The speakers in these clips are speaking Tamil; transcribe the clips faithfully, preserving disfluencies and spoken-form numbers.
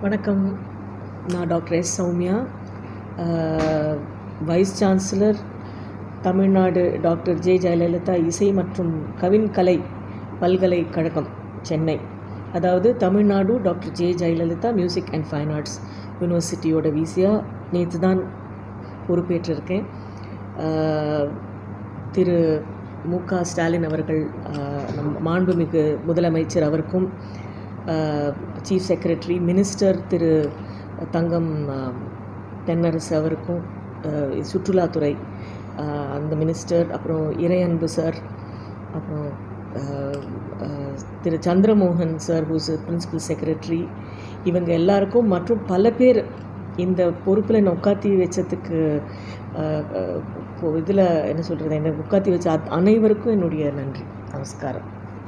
வணக்கம். நான் doctor S Soumya, vice chancellor, Tamil Nadu doctor J Jayalalithaa இசை மற்றும் கவின்கலை பல்கலைக்கழகம், சென்னை. அதாவது Tamil Nadu doctor J Jayalalithaa music and fine arts யூனிவர்சிட்டியோட விசியாக நேற்று தான் பொறுப்பேற்றிருக்கேன். திரு மு க ஸ்டாலின் அவர்கள், நம் மாண்புமிகு முதலமைச்சர் அவருக்கும், chief secretary minister Thiru Thangam Thennarasu அவருக்கும், சுற்றுலாத்துறை அந்த மினிஸ்டர், அப்புறம் இறையன்பு சார், அப்புறம் Thiru Chandramohan sir who's principal secretary, இவங்க எல்லாருக்கும் மற்றும் பல பேர் இந்த பொறுப்பில் என்னை உட்காத்தி வச்சதுக்கு, இதில் என்ன சொல்கிறது, என்னை உட்காத்தி வச்ச அனைவருக்கும் என்னுடைய நன்றி, நமஸ்காரம்.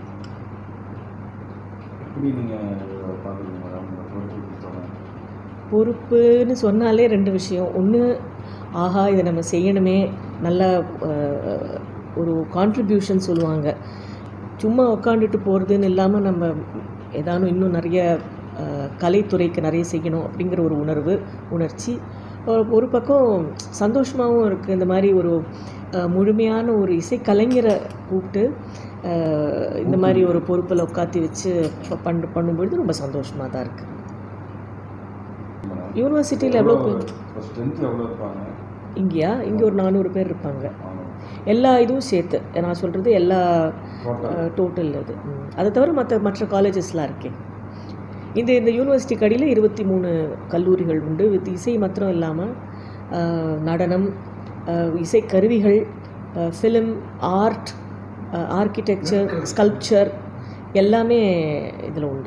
பொறுப்புன்னு சொன்னாலே ரெண்டு விஷயம். ஒன்று, ஆஹா இதை நம்ம செய்யணுமே, நல்ல ஒரு கான்ட்ரிபியூஷன் சொல்லுவாங்க. சும்மா உட்காந்துட்டு போகிறதுன்னு இல்லாமல் நம்ம ஏதானும் இன்னும் நிறைய கலைத்துறைக்கு நிறைய செய்யணும் அப்படிங்கிற ஒரு உணர்வு உணர்ச்சி. ஒரு பக்கம் சந்தோஷமாகவும் இருக்குது. இந்த மாதிரி ஒரு முழுமையான ஒரு இசைக்கலைஞரை கூப்பிட்டு இந்த மாதிரி ஒரு பொறுப்பில் உட்காத்தி வச்சு பண்ணு பண்ணும்பொழுது ரொம்ப சந்தோஷமாக தான் இருக்குது. யூனிவர்சிட்டியில் எவ்வளோ பேர் இங்கேயா? இங்கே ஒரு நானூறு பேர் இருப்பாங்க. எல்லா இதுவும் சேர்த்து நான் சொல்கிறது எல்லா டோட்டல் இது. அதை தவிர மற்ற மற்ற காலேஜஸ்லாம் இருக்கேன். இந்த இந்த யூனிவர்சிட்டி கடியில் இருபத்தி மூணு கல்லூரிகள் உண்டு. வித் இசை மாத்திரம் இல்லாமல் நடனம், இசைக்கருவிகள், ஃபிலிம், ஆர்ட், ஆர்கிடெக்சர், ஸ்கல்ப்சர் எல்லாமே இதில் உண்டு.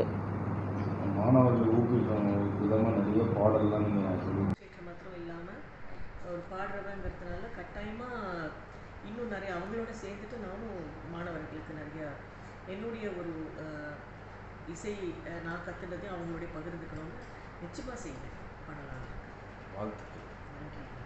மாத்திரம் இல்லாமல் ஒரு பாடுறவங்கிறதுனால கட்டாயமாக இன்னும் நிறைய அவங்களோட சேர்ந்துட்டு நானும் மாணவர்களுக்கு நிறையா என்னுடைய ஒரு இசை நான் கற்றுனதையும் அவங்களோட பகிர்ந்துக்கணும்னு நிச்சயமாக செய்வேன், பண்ணலாம். வாழ்த்துக்கள். நன்றி.